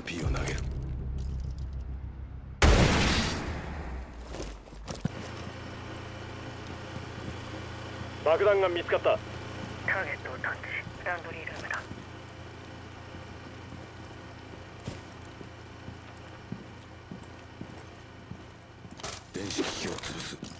EMP を投げる。 爆弾が見つかった。 ターゲットを探知。ランドリールームだ。 電子機器を潰す。